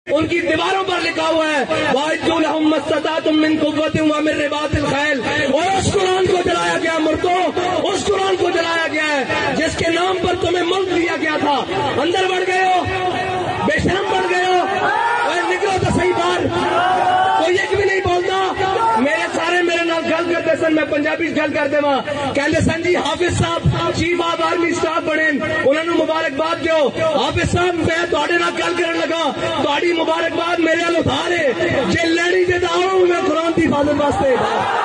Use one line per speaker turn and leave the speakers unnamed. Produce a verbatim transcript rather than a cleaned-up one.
उनकी दीवारों पर लिखा हुआ है खैल, और उस कुरान को जलाया गया मुर्दों, उस कुरान को जलाया गया है जिसके नाम पर तुम्हें मुल्क दिया गया था। अंदर बढ़ गए हो, बेशरम बढ़ गए हो, निकलो तो सही बाहर। कोई एक भी नहीं बोलता। मेरे सारे मेरे नाल गल करते सन, मैं पंजाबी गल कर देवा, कहते सन जी हाफिज साहब चीफ ऑफ आर्मी स्टाफ बने, उन्होंने मुबारकबाद दो। हाफिज साहब मैं तुहाडे नाल गल करन लगा, तुहाडी मुबारकबाद मेरे नाल उधार है, जे लैनी दे तां मैं कुरान दी हिफाजत वास्ते